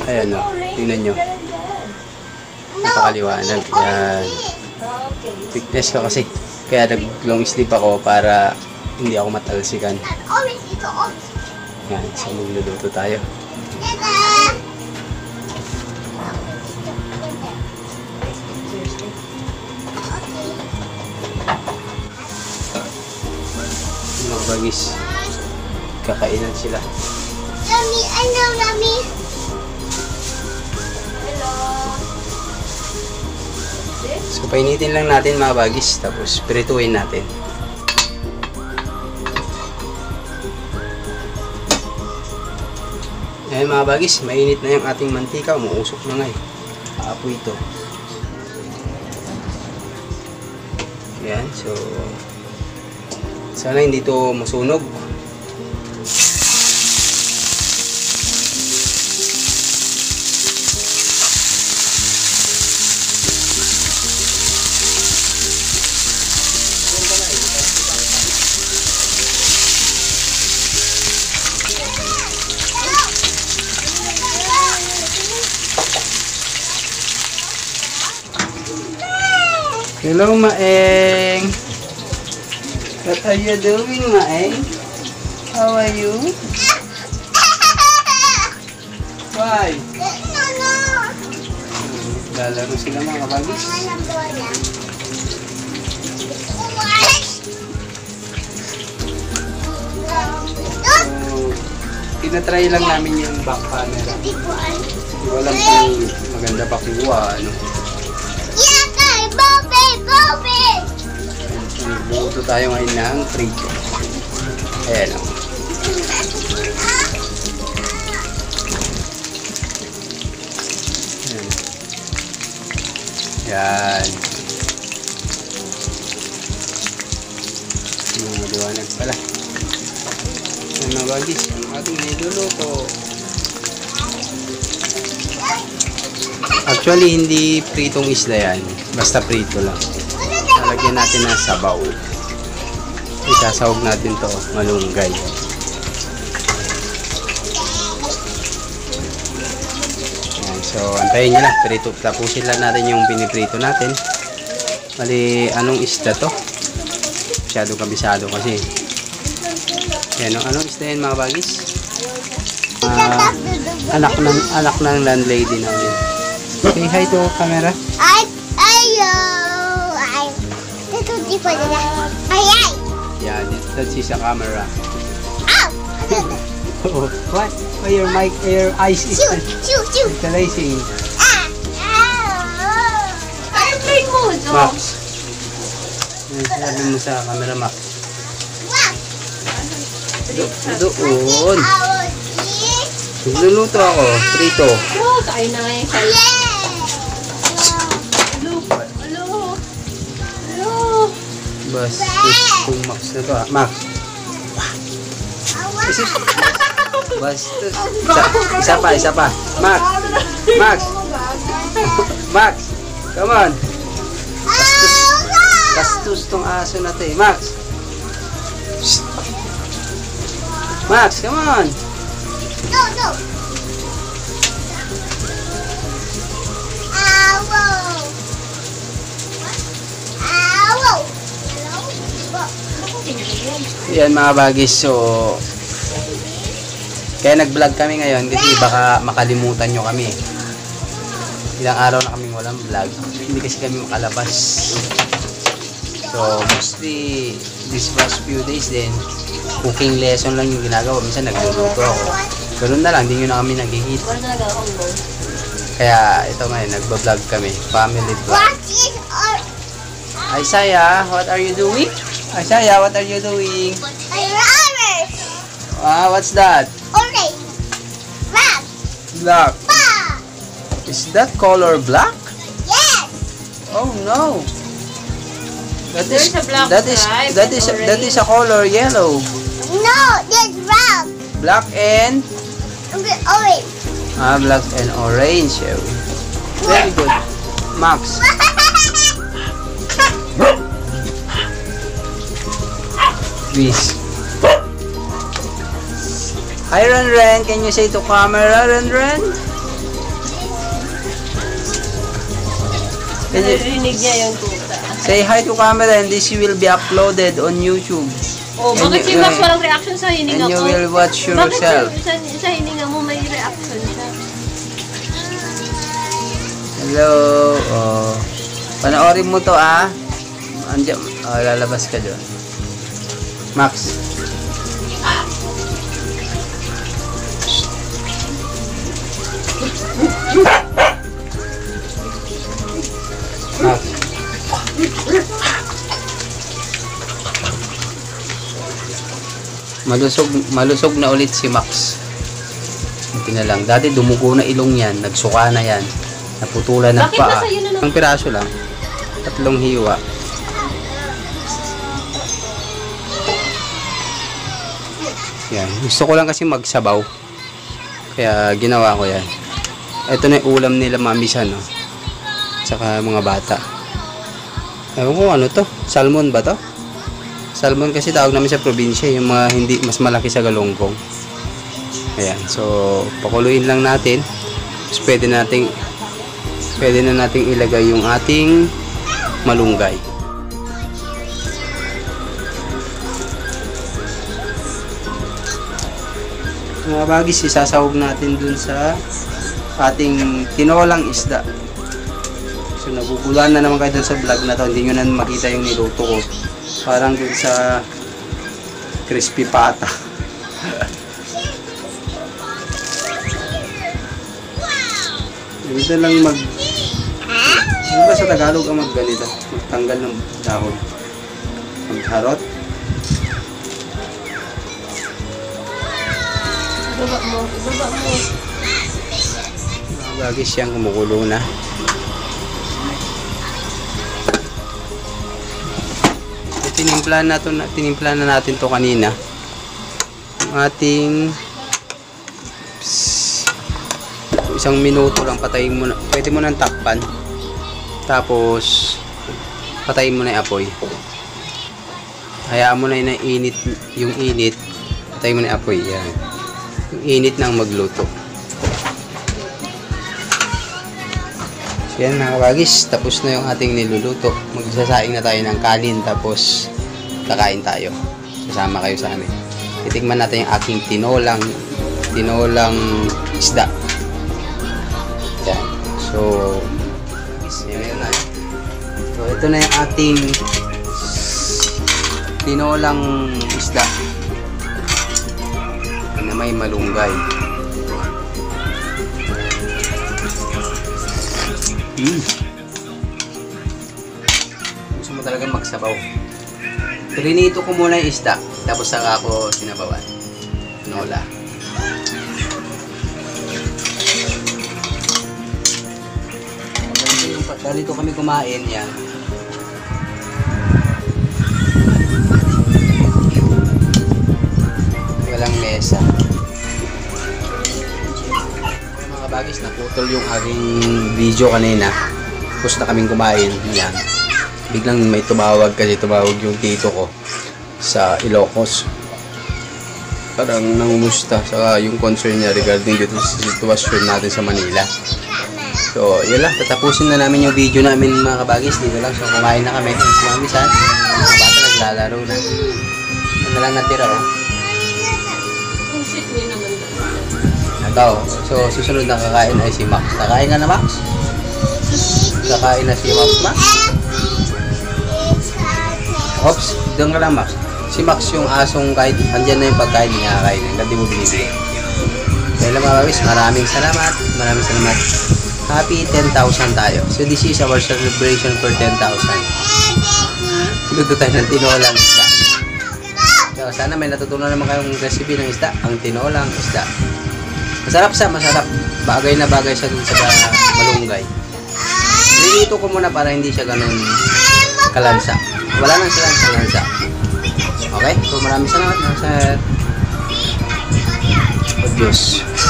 Ayan o, tingnan nyo. Napakaliwanag. Yan. Thickness ko kasi. Kaya nag-long sleeve ako para hindi ako matalsikan. Yan, so magluluto tayo. Mga bagis. Kakainan sila. Lami, ano, Lami? So, painitin lang natin mga bagis. Tapos, pirituin natin. Ayan mga bagis. Mainit na yung ating mantika. Umuusok na nga eh. Apoy ito. Ayan. So, sana hindi ito masunog. Hello, Maeng. What are you doing, Maeng? How are you? Why? Lalaro sila mga kabagis. Tinatry lang namin yung back camera. Hindi ko alam kung maganda pa kuha, ano. Buto tayo ngayon ng prito. Ayan o. Ayan. Maliwanag pala. Ayan mga bagis. Ang ating niluluto. Actually, hindi pritong isda yan. Basta prito lang. Lagyan natin ng sabaw. Isasawag natin to malunggay. Ayan, so antayin nyo lang. Prito, tapusin lang natin yung piniprito natin. Bali, anong isda to? Masyado kabisado kasi. Ayan, anong isda yan mga bagis? Anak ng landlady namin. Say hi to camera. Yeah, that's his camera. Oh, what? Why your mic, your eyes is titillizing? Max. Sabi mo sa camera, Max. Doon. Nagluluto ako. Prito. Kain na ngayon. Bas, kung Max na to ah. Max. Bas. Isa pa. Max. Max. Come on. Bastos tong aso na to eh. Max. Max, come on. No. Yan mga bagis, so kaya nag-vlog kami ngayon kasi baka makalimutan nyo kami. Ilang araw na kaming walang vlog, hindi kasi kami makalabas. So mostly this past few days din cooking lesson lang yung ginagawa. Minsan nagluluto ako, ganun na lang, hindi nyo na kami nag-hit. Kaya ito ngayon, nagba-vlog kami, family vlog. Isaiah, what are you doing? Isaiah, what are you doing? What's that? Orange. Black. Black. Is that color black? Yes. Oh no. There's a black stripe that is a color yellow. No, that's brown. Black and Orange. black and orange. Very good. Max. Please. Hi Ren, can you say to camera, Ren? Narinig niya yung tuta. Say hi to camera and this will be uploaded on YouTube. Oh, bakit si Max walang reaction sa hininga And you ko? will watch yourself. Bakit sa hininga mo may reaction siya? Hello. Oh. Panoorin mo to Andiyan. Oh, lalabas ka doon. Max. Max. Malusog na ulit si Max. Buti na lang. Dati dumugo na ilong yan. Nagsuka na yan. Naputulan ng Bakit paa. nasa yun na Ang piraso lang. 3 hiwa. Yan. Gusto ko lang kasi magsabaw. Kaya ginawa ko yan. Ito na yung ulam nila mamisan, no? Tsaka mga bata. Ewan ko ano to. Salmon ba to? Salmon kasi tawag namin sa probinsya. Yung mga hindi mas malaki sa galonggong. Ayan. So, pakuluin lang natin. Tapos pwede na nating ilagay yung ating malunggay. Mga bagis, isasahog natin dun sa ating tinolang isda. So naguguluhan na naman kayo dun sa vlog na to. Hindi nyo na makita yung niluto ko. Parang dun sa crispy pata. Dito lang ano ba sa Tagalog ang magganito? Magtanggal ng dahon. Magharot. Ibaba mo. Bagay siyang kumukulo na. Tinimpla na natin to kanina. Ang ating 1 minuto lang patayin mo na. Pwede mo nang takpan. Tapos patayin mo na 'yung apoy. Hayaan mo na yung init. Patayin mo na 'yung apoy. Yan. Yung init nang magluto. So yan mga kabagis, tapos na yung ating niluluto. Magsasaing na tayo ng kanin tapos kakain tayo. Kasama kayo sa amin. Titikman natin yung aking tinolang isda. Yan. So ito na yung ating tinolang isda na may malunggay. Gusto mo talaga magsabaw. Trinito ko muna yung isda tapos saka ako sinabawan. Tinola. Dito kami kumain yan. Walang mesa. Mga bagis, naputol yung aking video kanina. Tapos na kaming kumain. Yan. Biglang may tumawag yung tito ko sa Ilocos. Parang nangumusta sa yung concern niya regarding dito sa sitwasyon natin sa Manila. So, yun lang. Tatapusin na namin yung video namin mga kabagis. Dito lang. So, kumain na kami. Si Mami San. Mga bata naglalaro na. Ano lang natira, oh. Ikaw. So, susunod na kakain ay si Max. Kakain ka na, Max? Kakain na si Max. Oops. Doon ka lang, Max. Si Max yung asong kahit andyan na yung pagkain niya kakain. Hindi mo binibigay. Kaya lang mga kabagis. Maraming salamat. Happy 10,000 tayo. So this is our celebration for 10,000. Luto tayo ng tinolang isda. So sana may natutunan naman kayong recipe ng isda. Ang tinolang isda. Masarap. Bagay na bagay siya dun sa malunggay. Nilito ko muna para hindi siya ganun kalansa. Wala nang silang kalansa. Okay? So maraming salamat. Oh Diyos.